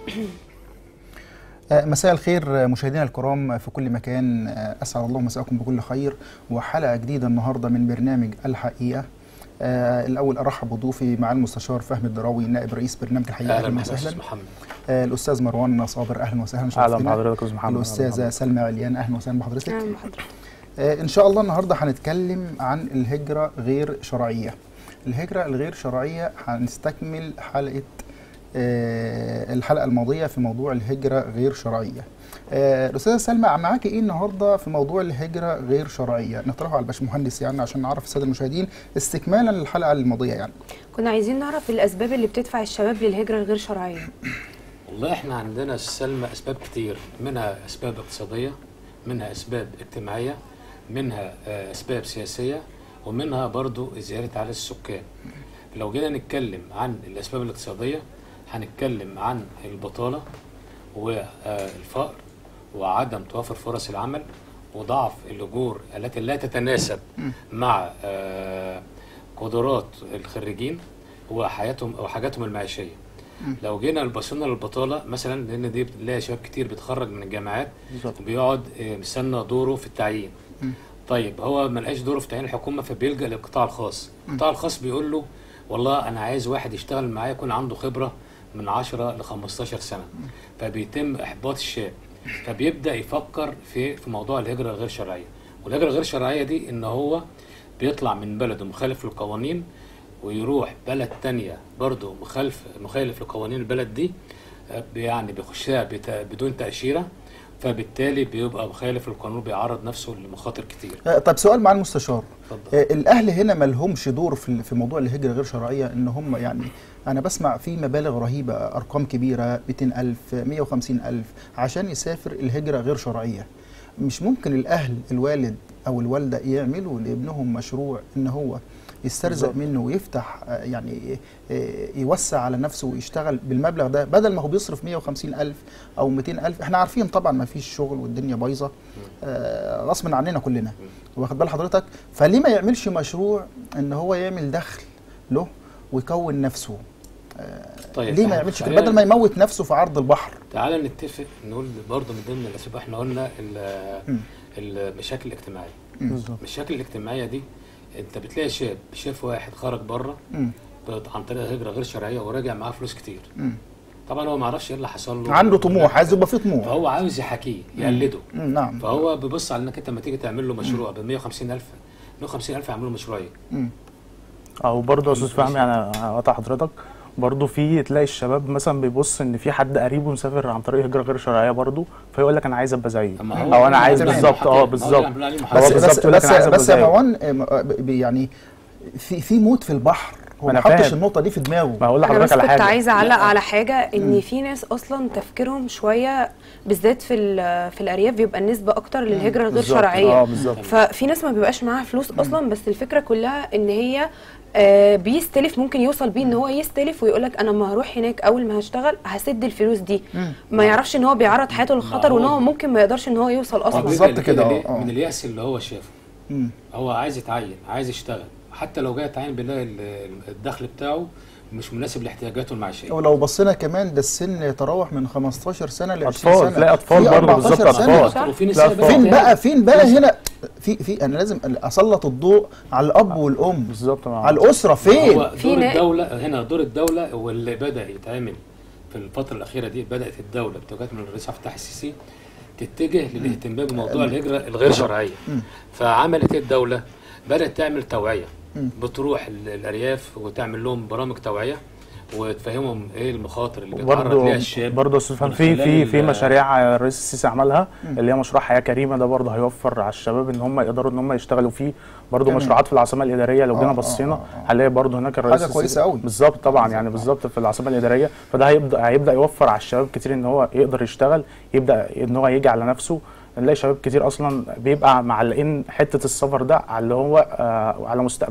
مساء الخير مشاهدينا الكرام في كل مكان، أسعد الله مساءكم بكل خير وحلقة جديدة النهاردة من برنامج الحقيقة. الأول أرحب بضيوفي مع المستشار فهمي الدراوي نائب رئيس برنامج الحقيقة. أهلا وسهلا. الأستاذ مروان صابر أهلا وسهلا. أهلا بحضرتك يا أستاذ محمد. الأستاذة سلمى عليان أهلا وسهلا بحضرتك. أهلا بحضرتك. إن شاء الله النهاردة هنتكلم عن الهجرة غير شرعية. الهجرة الغير شرعية هنستكمل الحلقة الماضية في موضوع الهجرة غير شرعية. الأستاذة سلمى معاكي إيه النهاردة في موضوع الهجرة غير شرعية؟ نطرحه على الباشمهندس يعني عشان نعرف السادة المشاهدين استكمالا للحلقة الماضية. يعني كنا عايزين نعرف الأسباب اللي بتدفع الشباب للهجرة الغير شرعية. والله احنا عندنا سلمى أسباب كتير، منها أسباب اقتصادية، منها أسباب اجتماعية، منها أسباب سياسية، ومنها برضو زيادة عدد السكان. لو جينا نتكلم عن الأسباب الاقتصادية هنتكلم عن البطالة والفقر وعدم توافر فرص العمل وضعف الأجور التي لا تتناسب مع قدرات الخريجين وحياتهم أو حاجاتهم المعيشية. لو جينا بصينا للبطالة مثلا، لأن دي بتلاقي شباب كتير بيتخرج من الجامعات وبيقعد مستنى دوره في التعيين. طيب هو ما لقاش دوره في تعيين الحكومة فبيلجأ للقطاع الخاص. القطاع الخاص بيقول له والله أنا عايز واحد يشتغل معايا يكون عنده خبرة من 10 ل 15 سنة، فبيتم إحباط الشاب، فبيبدأ يفكر في موضوع الهجرة الغير شرعية. والهجرة الغير شرعية دي إن هو بيطلع من بلده مخالف للقوانين ويروح بلد تانية برضه مخالف لقوانين البلد دي، يعني بيخشها بدون تأشيرة، فبالتالي بيبقى مخالف للقانون، بيعرض نفسه لمخاطر كتير. طب سؤال مع المستشار، الأهل هنا ما لهمش دور في موضوع الهجرة غير شرعية؟ إن هم يعني أنا بسمع في مبالغ رهيبة، أرقام كبيرة، 200,000 150,000 عشان يسافر الهجرة غير شرعية. مش ممكن الأهل الوالد أو الوالدة يعملوا لابنهم مشروع إن هو يسترزق منه ويفتح يعني يوسع على نفسه ويشتغل بالمبلغ ده بدل ما هو بيصرف 150,000 أو 200,000؟ احنا عارفين طبعا ما فيش شغل والدنيا بايظة غصب عننا كلنا، واخد بال حضرتك؟ فليه ما يعملش مشروع إن هو يعمل دخل له ويكون نفسه؟ طيب ليه ما يعملش كده بدل ما يموت نفسه في عرض البحر؟ تعال نتفق نقول برضه من ضمن الأسباب احنا قلنا المشاكل الاجتماعية. المشاكل الاجتماعية دي انت بتلاقي شاف واحد خرج بره عن طريق هجرة غير شرعية وراجع معاه فلوس كتير. طبعا هو ما يعرفش ايه اللي حصل له، عنده طموح، عايز يبقى فيه طموح، فهو عاوز يحاكيه يقلده. نعم. فهو بيبص على انك انت لما تيجي تعمل له مشروع ب 150,000 يعملوا مشروعين. او برضه يا استاذ فهمي انا هقطع حضرتك، برضه في تلاقي الشباب مثلا بيبص ان في حد قريبه مسافر عن طريق هجره غير شرعيه برضه، فيقول لك انا عايز ابقى زيه، او انا عايز بالظبط بالظبط. بس يا مروان يعني في موت في البحر، هو ما حطش النقطه دي في دماغه. ما هقول لحضرتك على حاجه، كنت عايزه اعلق على حاجه، ان في ناس اصلا تفكيرهم شويه بالذات في الارياف بيبقى النسبه اكتر للهجره الغير شرعيه. ففي ناس ما بيبقاش معاها فلوس اصلا، بس الفكره كلها ان هي بيستلف، ممكن يوصل بيه ان هو يستلف ويقول لك انا ما هروح هناك اول ما هشتغل هسد الفلوس دي. ما يعرفش ان هو بيعرض حياته للخطر وان هو ممكن ما يقدرش ان هو يوصل اصلا. بالظبط كده. من اليأس اللي هو شافه، هو عايز يتعين، عايز يشتغل، حتى لو جاي يتعين بيلاقي الدخل بتاعه مش مناسب لاحتياجاته المعيشيه. ولو بصينا كمان ده السن يتراوح من 15 سنه ل 20 سنه، تلاقي اطفال برضه بالظبط، اطفال. فين بقى هنا في انا لازم اسلط الضوء على الاب والام بالظبط، على الاسره. فين دور الدوله هنا؟ دور الدوله واللي بدا يتعمل في الفتره الاخيره دي، بدات الدوله بتوجيهات من الرئيس عبد الفتاح السيسي تتجه للاهتمام بموضوع الهجره الغير شرعيه. فعملت الدوله بدات تعمل توعيه، بتروح الارياف وتعمل لهم برامج توعيه وتفهمهم ايه المخاطر اللي بيتعرض ليها الشاب. برضه في مشاريع الرئيس السيسي عملها، اللي هي مشروع حياه كريمه، ده برضه هيوفر على الشباب ان هم يقدروا ان هم يشتغلوا فيه. برضه مشروعات في العاصمه الاداريه لو جينا بصينا هنلاقي برضه هناك الرئيس حاجه كويسه قوي بالظبط طبعا، يعني بالظبط في العاصمه الاداريه. فده هيبدا يوفر على الشباب كتير ان هو يقدر يشتغل، يبدا ان هو يجي على نفسه. نلاقي شباب كتير اصلا بيبقى معلقين حته السفر ده على اللي هو على مستقبلهم،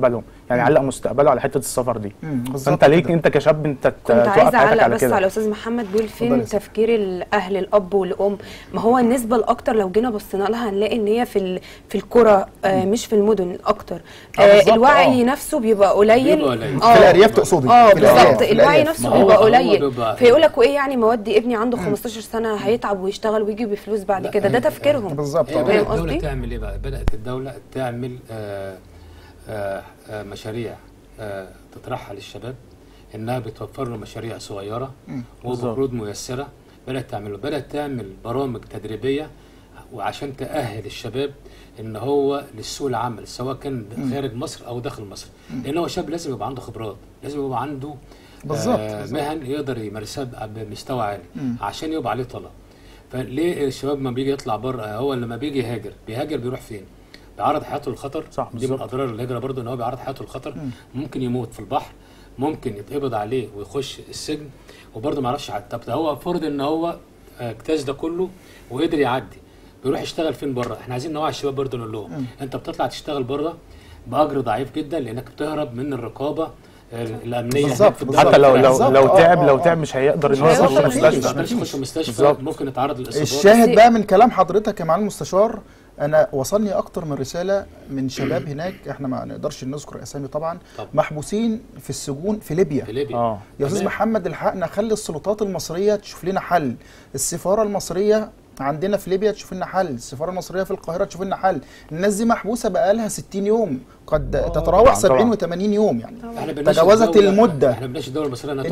يعني يعلق مستقبله على حته السفر دي. فانت ليك انت كشاب انت كنت عايزه اعلق بس على استاذ محمد بيقول فين تفكير الاهل الاب والام. ما هو النسبه الاكتر لو جينا بصينا لها هنلاقي ان هي في القرى مش في المدن اكتر. الوعي نفسه بيبقى قليل. في الارياف تقصدي؟ بالظبط، الوعي نفسه بيبقى قليل. فيقول لك وايه يعني مودي ابني عنده 15 سنه هيتعب ويشتغل ويجي بفلوس بعد كده. ده تفكيرهم بالظبط. فاهم قصدي؟ الدوله تعمل ايه بقى؟ بدات الدوله تعمل مشاريع تطرحها للشباب، انها بتوفر له مشاريع صغيره وبقروض ميسره. بدات تعمل برامج تدريبيه وعشان تاهل الشباب ان هو للسوق العمل، سواء كان خارج مصر او داخل مصر. لان هو شاب لازم يبقى عنده خبرات، لازم يبقى عنده مهن يقدر يمارسها بمستوى عالي عشان يبقى عليه طلب. فليه الشباب ما بيجي يطلع بره، هو لما بيجي بيهاجر بيروح فين؟ بيعرض حياته للخطر. صح، دي من اضرار الهجره برضه، ان هو بيعرض حياته للخطر. ممكن يموت في البحر، ممكن يتقبض عليه ويخش السجن وبرضه ما يعرفش حد. طب هو فرض ان هو اجتاز ده كله وقدر يعدي، بيروح يشتغل فين بره؟ احنا عايزين نوعي الشباب برضه، نقول لهم انت بتطلع تشتغل بره باجر ضعيف جدا لانك بتهرب من الرقابه الامنيه. بالظبط. حتى لو تعب مش هيقدر ان هو يخش مستشفى. ممكن يتعرض للاصابات. الشاهد بقى من كلام حضرتك يا معالي المستشار، انا وصلني اكتر من رساله من شباب هناك، احنا ما نقدرش نذكر اسامي طبعا، محبوسين في السجون في ليبيا. يا استاذ محمد الحقنا، خلي السلطات المصريه تشوف لنا حل. السفاره المصريه عندنا في ليبيا تشوف لنا حل، السفاره المصريه في القاهره تشوف لنا حل. الناس دي محبوسه بقى لها 60 يوم، قد تتراوح 70 و80 يوم يعني، تجاوزت المده. احنا بنناقش الدوله المصريه انها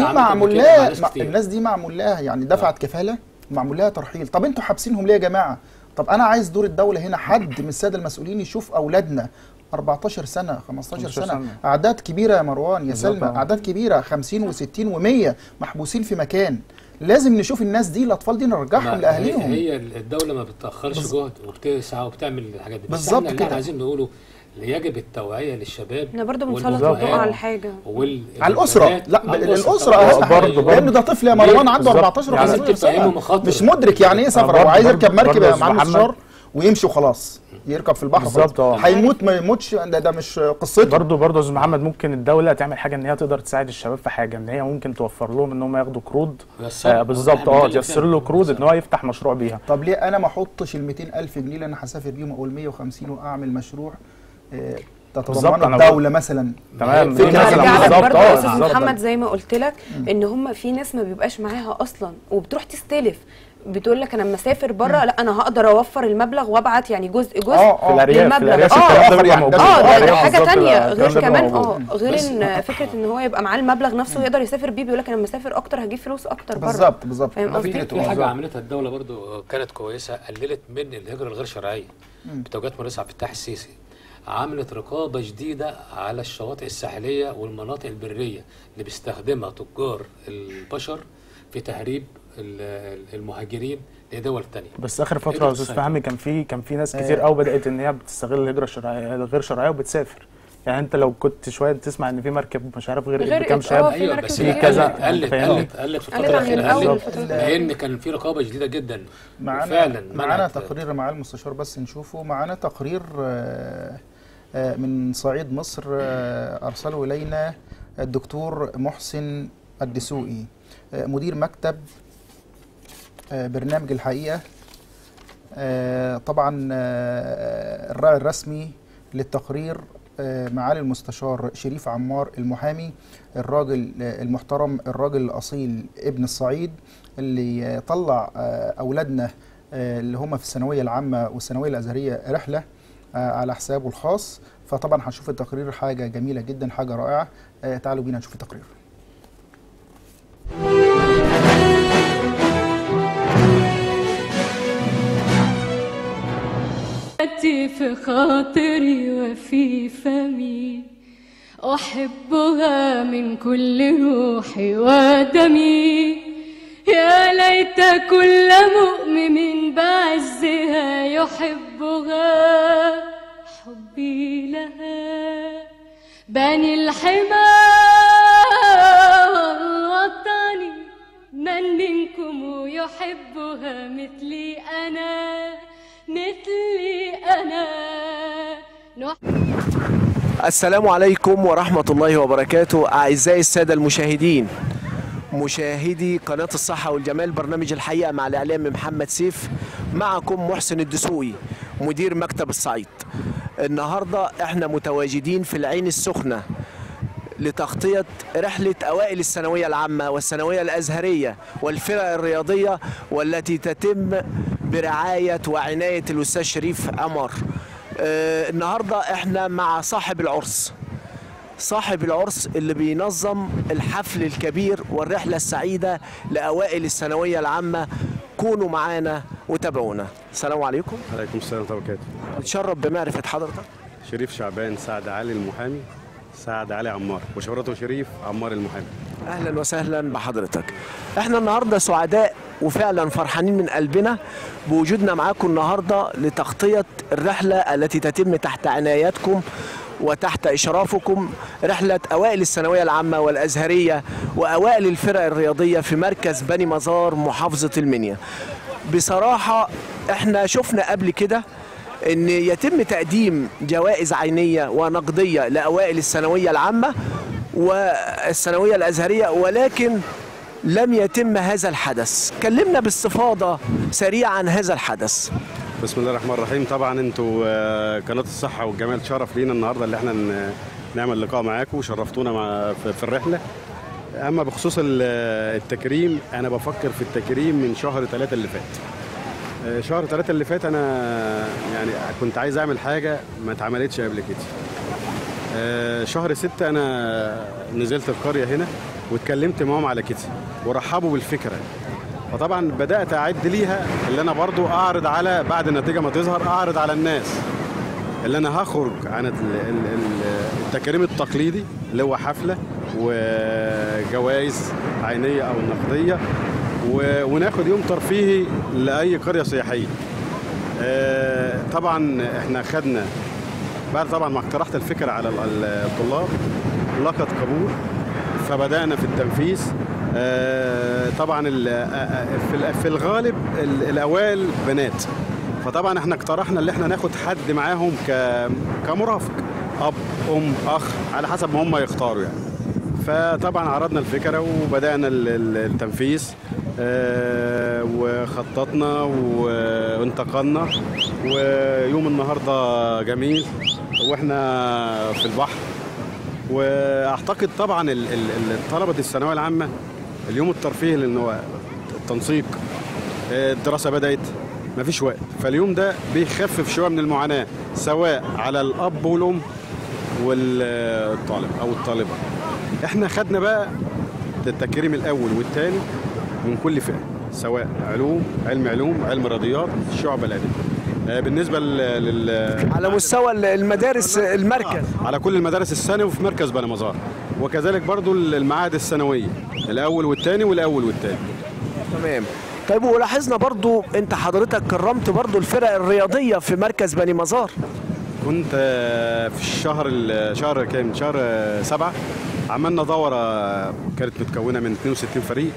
الناس دي معمول لها يعني دفعت كفاله، معمول لها ترحيل. طب انتوا حابسينهم ليه يا جماعه؟ طب انا عايز دور الدوله هنا، حد من الساده المسؤولين يشوف اولادنا 14 سنه 15 سنه، اعداد كبيره يا مروان يا سلمى، اعداد كبيره 50 و60 و100 محبوسين في مكان. لازم نشوف الناس دي، الاطفال دي نرجعهم لاهاليهم. هي الدوله ما بتاخرش جهد وبتسعى وبتعمل الحاجات دي. بالظبط كده. اللي احنا عايزين نقوله يجب التوعيه للشباب. احنا برضه بنسلط الضوء على حاجه على الاسره. لا الاسره برضه، لان ده طفل يا مروان عنده 14 و 15 سنه مش مدرك يعني ايه سفر. هو عايز يركب مركب يا معلم الشهر ويمشي وخلاص، يركب في البحر بالظبط. هيموت ما يموتش، ده مش قصته. برضه يا استاذ محمد، ممكن الدوله تعمل حاجه ان هي تقدر تساعد الشباب في حاجه، ان هي ممكن توفر لهم ان هم ياخدوا قروض. بالظبط. تيسر له قروض ان هو يفتح مشروع بيها. طب ليه انا ما احطش ال 200,000 جنيه اللي انا هسافر بيهم او ال 150 واعمل مشروع تتضمن الدوله مثلا؟ تمام. بالظبط. برضه يا استاذ محمد زي ما قلت لك ان هم في ناس ما بيبقاش معاها اصلا وبتروح تستلف، بتقول لك انا لما اسافر بره لا انا هقدر اوفر المبلغ وابعت يعني جزء في الارياف. ده حاجه ثانيه غير كمان غير ان فكره ان هو يبقى معاه المبلغ نفسه يقدر يسافر بيه. بيقول لك انا لما اسافر اكتر هجيب فلوس اكتر بره. بالظبط. في حاجه عملتها الدوله برضو كانت كويسه، قللت من الهجره الغير شرعيه بتوجيهات الرئيس عبد الفتاح السيسي. عملت رقابه جديده على الشواطئ الساحليه والمناطق البريه اللي بيستخدمها تجار البشر في تهريب المهاجرين لدول ثانيه. بس اخر فتره يا استاذ فهمي كان في ناس كتير قوي بدات ان هي بتستغل الهجره الشرعيه الغير شرعيه وبتسافر. يعني انت لو كنت شويه تسمع ان في مركب مش عارف غير بكام شاب. ايوه بس هي كذا قلت في الفتره الاخيره لان كان في رقابه جديده جدا. معانا تقرير مع المستشار بس نشوفه. معانا تقرير من صعيد مصر ارسله الينا الدكتور محسن الدسوقي مدير مكتب برنامج الحقيقة. طبعا الراعي الرسمي للتقرير معالي المستشار شريف عمار المحامي، الراجل المحترم، الراجل الأصيل ابن الصعيد اللي طلع أولادنا اللي هم في الثانوية العامة والثانوية الأزهرية رحلة على حسابه الخاص. فطبعا هنشوف التقرير، حاجة جميلة جدا، حاجة رائعة. تعالوا بينا نشوف التقرير. في خاطري وفي فمي أحبها من كل روحي ودمي، يا ليت كل مؤمن بعزها يحبها حبي لها. بني الحمى والوطن من منكم يحبها مثلي أنا، مثلي أنا. السلام عليكم ورحمة الله وبركاته. أعزائي السادة المشاهدين، مشاهدي قناة الصحة والجمال، برنامج الحقيقة مع الإعلام محمد سيف، معكم محسن الدسوقي مدير مكتب الصعيد. النهاردة احنا متواجدين في العين السخنة لتغطية رحلة أوائل الثانوية العامة والثانوية الأزهرية والفرق الرياضية، والتي تتم برعاية وعناية الأستاذ شريف عمار. النهاردة احنا مع صاحب العرس اللي بينظم الحفل الكبير والرحلة السعيدة لأوائل الثانوية العامة. كونوا معانا وتابعونا. السلام عليكم. عليكم السلام ورحمة الله وبركاته. نتشرف بمعرفة حضرتك. شريف شعبان سعد علي المحامي، سعد علي عمار، وشهرته شريف عمار المحامي. أهلا وسهلا بحضرتك. احنا النهاردة سعداء وفعلا فرحانين من قلبنا بوجودنا معاكم النهاردة لتغطية الرحلة التي تتم تحت عنايتكم وتحت إشرافكم، رحلة أوائل الثانوية العامة والأزهرية وأوائل الفرق الرياضية في مركز بني مزار محافظة المنيا. بصراحة احنا شفنا قبل كده ان يتم تقديم جوائز عينية ونقدية لأوائل الثانوية العامة والثانوية الأزهرية، ولكن لم يتم هذا الحدث. كلمنا باستفاضة سريعة عن هذا الحدث. بسم الله الرحمن الرحيم. طبعا انتوا قناة الصحة والجمال شرف لينا النهارده اللي احنا نعمل لقاء معاكم، وشرفتونا في الرحلة. اما بخصوص التكريم، انا بفكر في التكريم من شهر 3 اللي فات. شهر 3 اللي فات انا يعني كنت عايز اعمل حاجة ما اتعملتش قبل كده. شهر 6 انا نزلت القرية هنا واتكلمت معهم على كده ورحبوا بالفكرة، فطبعا بدأت أعد ليها اللي أنا برضو أعرض على بعد النتيجة ما تظهر، أعرض على الناس اللي أنا هخرج عن التكريم التقليدي اللي هو حفلة وجوائز عينية أو نقدية، وناخد يوم ترفيهي لأي قرية سياحية. طبعا احنا خدنا بعد طبعا ما اقترحت الفكرة على الطلاب لقت قبول، فبدأنا في التنفيذ. طبعا في الغالب الأوائل بنات، فطبعا احنا اقترحنا اللي احنا ناخد حد معاهم كمرافق، أب أم أخ على حسب ما هم يختاروا يعني. فطبعا عرضنا الفكرة وبدأنا التنفيذ، وخططنا وانتقلنا، ويوم النهارده جميل واحنا في البحر. واعتقد طبعا طلبة الثانوية العامة اليوم الترفيه، لان هو التنسيق، الدراسة بدأت، مفيش وقت، فاليوم ده بيخفف شوية من المعاناة سواء على الأب والأم والطالب أو الطالبة. احنا خدنا بقى التكريم الأول والثاني من كل فئة، سواء علم علوم، علم رياضيات، الشعب الأدبي. بالنسبة على مستوى المدارس المركز، على كل المدارس الثانوي في مركز بني مزار، وكذلك برضو المعاهد الثانوية الأول والثاني والأول والثاني. تمام. طيب، ولاحظنا برضو انت حضرتك كرمت برضو الفرق الرياضية في مركز بني مزار. كنت في شهر كام؟ شهر 7 عملنا دورة كانت متكونة من 62 فريق،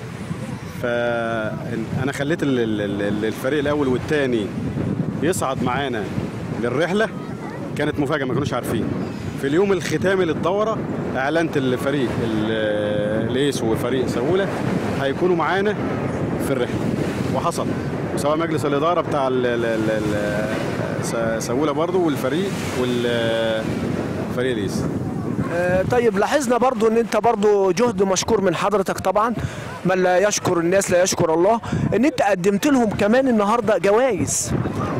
فأنا خليت الفريق الأول والثاني يصعد معانا للرحلة. كانت مفاجأة، ما كانوش عارفين. في اليوم الختامي للدورة أعلنت الفريق ليس وفريق سهولة هيكونوا معانا في الرحلة، وحصل. سواء مجلس الإدارة بتاع سهولة برضو والفريق ليس. طيب، لاحظنا برضو ان انت برضو جهد مشكور من حضرتك طبعا، من لا يشكر الناس لا يشكر الله، ان انت قدمت لهم كمان النهارده جوائز.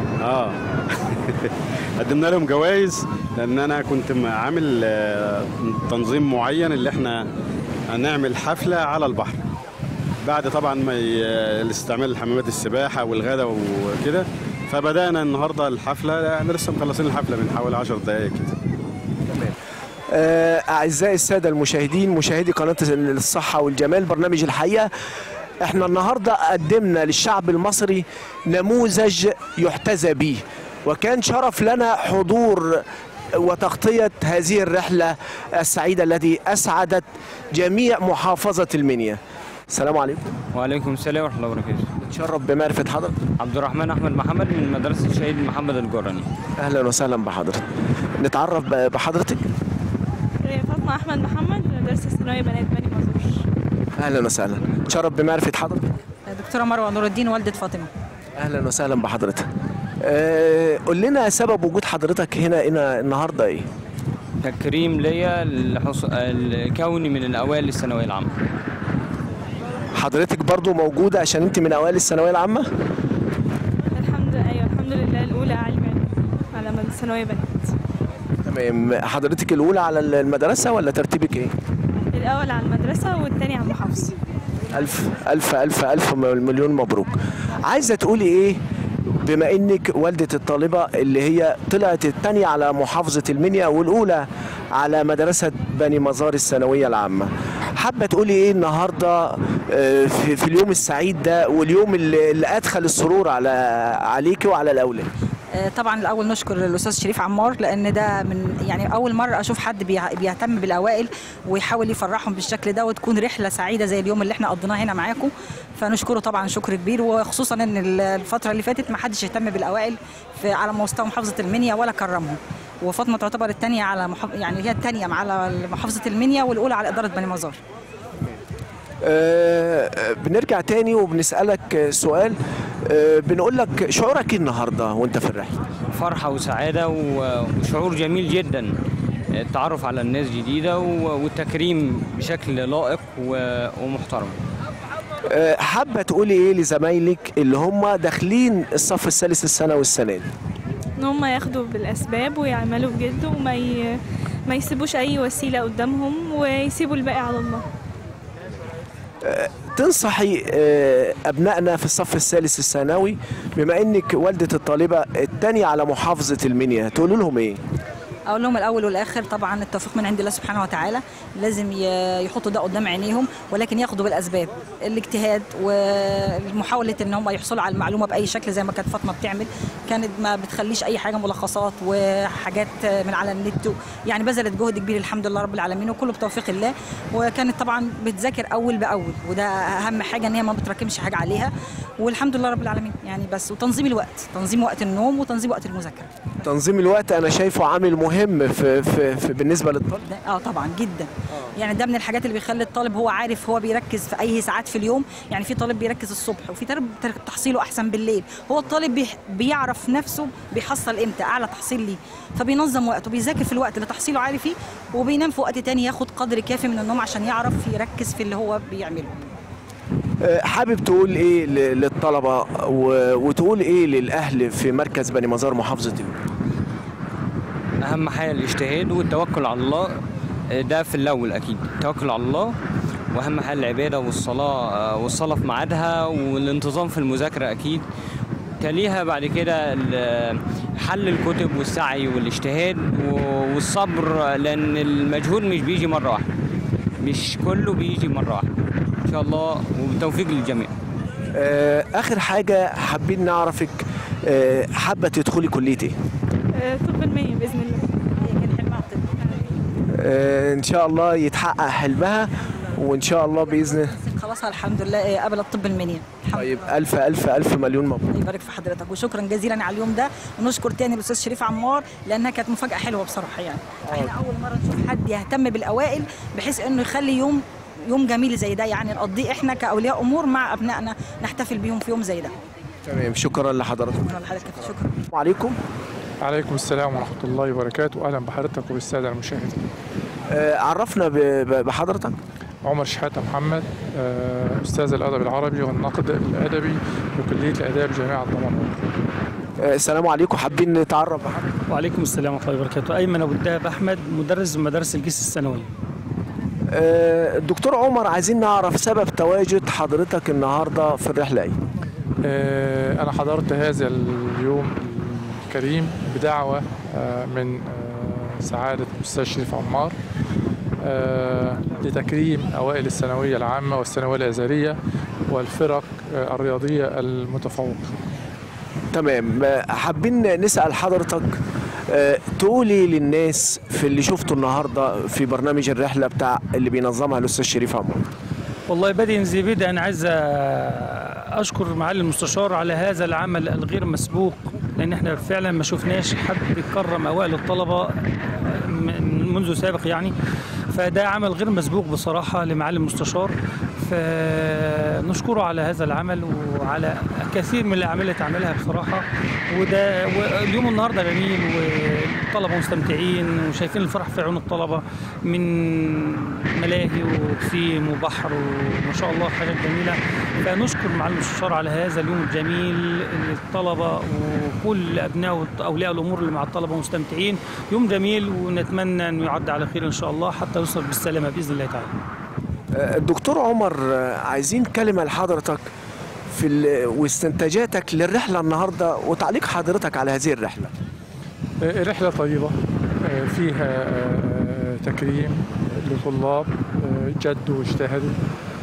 قدمنا لهم جوائز لان انا كنت عامل تنظيم معين اللي احنا هنعمل حفلة على البحر بعد طبعا ما الاستعمال حمامات السباحة والغدا وكده. فبدأنا النهارده الحفلة، انا لسه مخلصين الحفلة من حوالي 10 دقائق كده. تمام. أعزائي السادة المشاهدين، مشاهدي قناة الصحة والجمال، برنامج الحقيقة، احنا النهاردة قدمنا للشعب المصري نموذج يحتذى به، وكان شرف لنا حضور وتغطية هذه الرحلة السعيدة التي أسعدت جميع محافظة المنيا. السلام عليكم. وعليكم السلام ورحمة الله وبركاته. نتشرف بمعرفة حضرتك. عبد الرحمن أحمد محمد من مدرسة الشهيد محمد الجرني. أهلا وسهلا بحضرتك. نتعرف بحضرتك. اسمه احمد محمد، مدرسه الثانويه بنات بني مزور. اهلا وسهلا، اتشرف بمعرفه حضرتك. دكتوره مروه نور الدين والده فاطمه. اهلا وسهلا بحضرتك. قول لنا سبب وجود حضرتك هنا النهارده ايه؟ تكريم ليا الكوني من الاوائل الثانويه العامه. حضرتك برضو موجوده عشان انت من اوائل الثانويه العامه؟ الحمد لله الاولى على الثانويه بنات. تمام. حضرتك الاولى على المدرسه ولا ترتيبك ايه؟ الاول على المدرسه والثاني على المحافظه. الف الف الف الف مليون مبروك. عايزه تقولي ايه بما انك والده الطالبه اللي هي طلعت الثانيه على محافظه المنيا والاولى على مدرسه بني مزار الثانويه العامه؟ حابه تقولي ايه النهارده في اليوم السعيد ده واليوم اللي ادخل السرور عليكي وعلى الاولاد؟ طبعا الاول نشكر الاستاذ شريف عمار، لان ده من يعني اول مره اشوف حد بيهتم بالاوائل ويحاول يفرحهم بالشكل ده، وتكون رحله سعيده زي اليوم اللي احنا قضيناه هنا معاكم. فنشكره طبعا شكر كبير، وخصوصا ان الفتره اللي فاتت ما حدش اهتم بالاوائل على مستوى محافظه المنيا ولا كرمهم. وفاطمه تعتبر الثانيه على يعني هي الثانيه على محافظه المنيا والاولى على اداره بني مزار. بنرجع تاني وبنسألك سؤال، بنقول لك شعورك النهارده وانت في الرحله؟ فرحه وسعاده وشعور جميل جدا، التعرف على الناس جديده والتكريم بشكل لائق ومحترم. حابه تقولي ايه لزمايلك اللي هم داخلين الصف الثالث الثانوي السنه دي؟ ان هم ياخدوا بالاسباب ويعملوا بجد وما يسيبوش اي وسيله قدامهم ويسيبوا الباقي على الله. تنصحي أبنائنا في الصف الثالث الثانوي بما أنك والدة الطالبة الثانية على محافظة المنيا، تقول لهم إيه؟ اقول لهم الاول والاخر طبعا التوفيق من عند الله سبحانه وتعالى، لازم يحطوا ده قدام عينيهم، ولكن ياخدوا بالاسباب، الاجتهاد ومحاوله ان هم يحصلوا على المعلومه باي شكل زي ما كانت فاطمه بتعمل، كانت ما بتخليش اي حاجه ملخصات وحاجات من على النت، يعني بذلت جهد كبير الحمد لله رب العالمين وكله بتوفيق الله. وكانت طبعا بتذاكر اول باول، وده اهم حاجه ان هي ما بتراكمش حاجه عليها، والحمد لله رب العالمين يعني. بس وتنظيم الوقت، تنظيم وقت النوم وتنظيم وقت المذاكره. تنظيم الوقت انا شايفه عامل مهم في بالنسبه للطالب. طبعا جدا. يعني ده من الحاجات اللي بيخلي الطالب هو عارف هو بيركز في اي ساعات في اليوم، يعني في طالب بيركز الصبح وفي طالب تحصيله احسن بالليل، هو الطالب بيعرف نفسه بيحصل امتى اعلى تحصيل ليه، فبينظم وقته، بيذاكر في الوقت اللي تحصيله عالي فيه، وبينام في وقت تاني ياخد قدر كافي من النوم عشان يعرف يركز في اللي هو بيعمله. حابب تقول ايه للطلبه وتقول ايه للاهل في مركز بني مزار محافظه المنيا؟ اهم حاجه الاجتهاد والتوكل على الله، ده في الاول اكيد التوكل على الله، واهم حاجه العباده والصلاه في ميعادها والانتظام في المذاكره اكيد. تليها بعد كده حل الكتب والسعي والاجتهاد والصبر، لان المجهود مش بيجي مره واحده، مش كله بيجي مره واحده ان شاء الله، وبالتوفيق للجميع. اخر حاجه حابين نعرفك، حابه تدخلي كليه ايه؟ طب المنيا باذن الله. كان حلمها طب. ان شاء الله يتحقق حلمها، وان شاء الله باذن خلاص الحمد لله قبلت طب المنيا. طيب الف الف الف مليون مبروك. الله يبارك في حضرتك وشكرا جزيلا على اليوم ده، ونشكر تاني الاستاذ شريف عمار لانها كانت مفاجاه حلوه بصراحه. يعني احنا اول مره نشوف حد يهتم بالاوائل بحيث انه يخلي يوم جميل زي ده، يعني نقضيه احنا كاولياء امور مع ابنائنا، نحتفل بيهم في يوم زي ده. تمام، شكرا لحضرتك. شكرا لحضرتك. شكرا. وعليكم. عليكم السلام ورحمه الله وبركاته، اهلا بحضرتك وبالساده المشاهدين. عرفنا بحضرتك. عمر شحاتة محمد، أستاذ الأدب العربي والنقد الأدبي بكلية الآداب جامعة دمنهور. السلام عليكم، حابين نتعرف بحضرتك. وعليكم السلام ورحمة الله وبركاته. أيمن أبو الدهب أحمد، مدرس بمدارس الجيش الثانوية. دكتور عمر، عايزين نعرف سبب تواجد حضرتك النهارده في الرحلة إيه؟ أنا حضرت هذا اليوم الكريم بدعوة من سعادة الأستاذ شريف عمار لتكريم أوائل الثانوية العامة والثانوية الأزهرية والفرق الرياضية المتفوقة. تمام، حابين نسأل حضرتك تقولي للناس في اللي شفته النهارده في برنامج الرحلة بتاع اللي بينظمها الأستاذ شريف عمار. والله بدء زي بدء أنا عايز أشكر معالي المستشار على هذا العمل الغير مسبوق، لأن احنا فعلا ما شفناش حد يكرم أوائل الطلبة منذ سابق يعني، فده عمل غير مسبوق بصراحة لمعالي المستشار، فنشكره على هذا العمل وعلى كثير من الأعمال اللي تعملها بصراحة. وده اليوم النهاردة جميل والطلبة مستمتعين وشايفين الفرح في عيون الطلبة من ملاهي وبسيم وبحر وما شاء الله حاجات جميلة. فنشكر معالي المستشار على هذا اليوم الجميل اللي الطلبة وكل أبناء وأولياء الأمور اللي مع الطلبة مستمتعين. يوم جميل ونتمنى أنه يعدي على خير إن شاء الله حتى يوصل بالسلامة بإذن الله تعالى. الدكتور عمر، عايزين كلمة لحضرتك واستنتاجاتك للرحلة النهاردة وتعليق حضرتك على هذه الرحلة. رحلة طيبة فيها تكريم لطلاب جدوا واجتهدوا،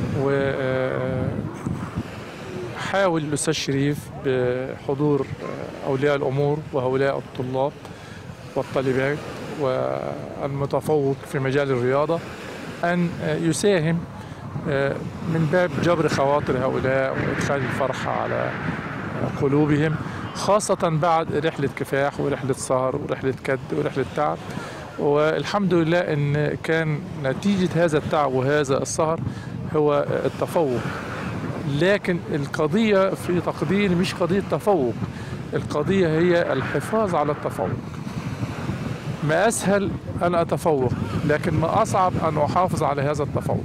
وحاول الأستاذ شريف بحضور أولياء الأمور وهؤلاء الطلاب والطالبات والمتفوق في مجال الرياضة أن يساهم من باب جبر خواطر هؤلاء وإدخال الفرحة على قلوبهم، خاصة بعد رحلة كفاح ورحلة سهر ورحلة كد ورحلة تعب. والحمد لله أن كان نتيجة هذا التعب وهذا السهر هو التفوق. لكن القضية في تقديري مش قضية تفوق، القضية هي الحفاظ على التفوق. ما أسهل أن أتفوق، لكن ما أصعب أن أحافظ على هذا التفوق.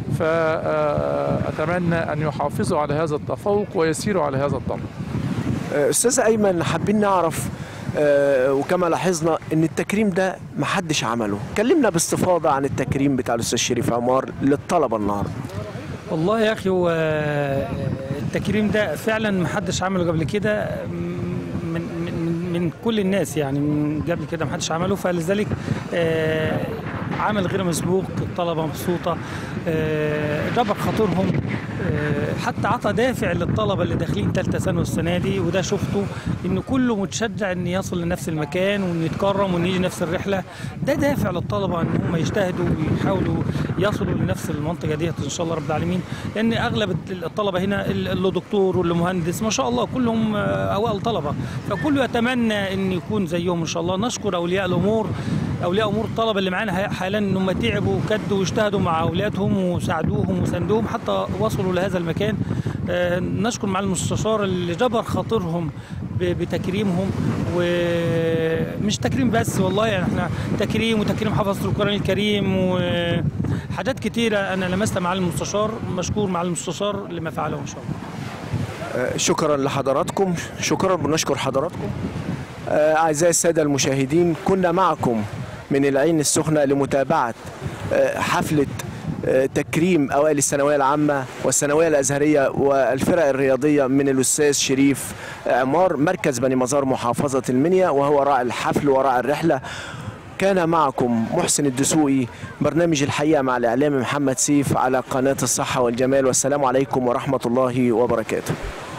فأتمنى أن يحافظوا على هذا التفوق ويسيروا على هذا الطريق. أستاذ أيمن، حابين نعرف وكما لاحظنا أن التكريم ده محدش عمله، كلمنا باستفاضة عن التكريم بتاع الأستاذ شريف عمار للطلبة النهاردة. والله يا أخي هو التكريم ده فعلا محدش عمله قبل كده من كل الناس، يعني من قبل كده محدش عمله، فلذلك عمل غير مسبوق. الطلبة مبسوطة، جبر خاطرهم، حتى عطى دافع للطلبة اللي داخلين ثالثة ثانوي السنة دي، وده شفته إنه كله متشجع إن يصل لنفس المكان وإن يتكرم وإن يجي نفس الرحلة. ده دافع للطلبة إن هم يجتهدوا ويحاولوا يصلوا لنفس المنطقة ديت إن شاء الله رب العالمين، لأن أغلب الطلبة هنا اللي دكتور واللي مهندس ما شاء الله كلهم أوائل طلبة، فكله يتمنى إن يكون زيهم إن شاء الله. نشكر أولياء الأمور الطلبة اللي معانا حالا ان هم تعبوا وكدوا واجتهدوا مع اولادهم وساعدوهم وساندوهم حتى وصلوا لهذا المكان. نشكر معالي المستشار اللي جبر خاطرهم بتكريمهم، ومش تكريم بس والله، يعني احنا تكريم وتكريم حفظة القرآن الكريم وحاجات كتيرة انا لمستها معالي المستشار. مشكور معالي المستشار لما فعله ان شاء الله. شكرا لحضراتكم، شكرا بنشكر حضراتكم. أعزائي السادة المشاهدين، كنا معكم من العين السخنة لمتابعة حفلة تكريم أوائل الثانوية العامة والثانوية الأزهرية والفرق الرياضية من الأستاذ شريف عمار، مركز بني مزار محافظة المنيا، وهو راعي الحفل وراعي الرحلة. كان معكم محسن الدسوقي، برنامج الحقيقة مع الإعلامي محمد سيف على قناة الصحة والجمال، والسلام عليكم ورحمة الله وبركاته.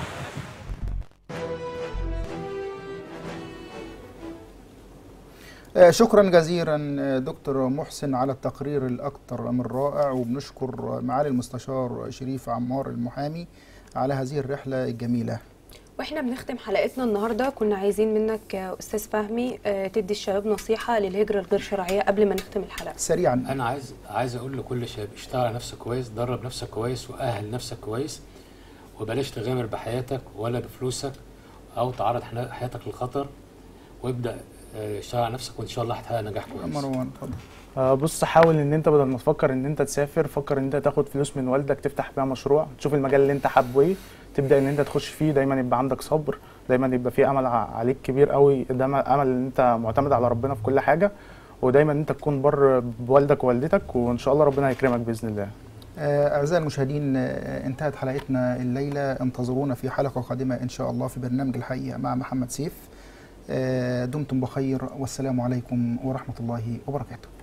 شكرا جزيلا دكتور محسن على التقرير الأكثر من رائع، وبنشكر معالي المستشار شريف عمار المحامي على هذه الرحلة الجميلة. واحنا بنختم حلقتنا النهارده كنا عايزين منك يا استاذ فهمي تدي الشباب نصيحة للهجرة الغير شرعية قبل ما نختم الحلقة سريعا. انا عايز اقول لكل شاب اشتغل على نفسك كويس، درب نفسك كويس، واهل نفسك كويس، وبلاش تغامر بحياتك ولا بفلوسك او تعرض حياتك للخطر، وابدأ اشتغل على نفسك وان شاء الله هتحقق نجاح كويس. مروان اتفضل. بص، حاول ان انت بدل ما تفكر ان انت تسافر، فكر ان انت تاخد فلوس من والدك تفتح بيها مشروع، تشوف المجال اللي انت حابه ايه، تبدا ان انت تخش فيه. دايما يبقى عندك صبر، دايما يبقى في امل عليك كبير قوي، ده امل ان انت معتمد على ربنا في كل حاجه، ودايما انت تكون بر بوالدك ووالدتك، وان شاء الله ربنا هيكرمك باذن الله. اعزائي المشاهدين، انتهت حلقتنا الليله، انتظرونا في حلقه قادمه ان شاء الله في برنامج الحقيقه مع محمد سيف. دمتم بخير، والسلام عليكم ورحمه الله وبركاته.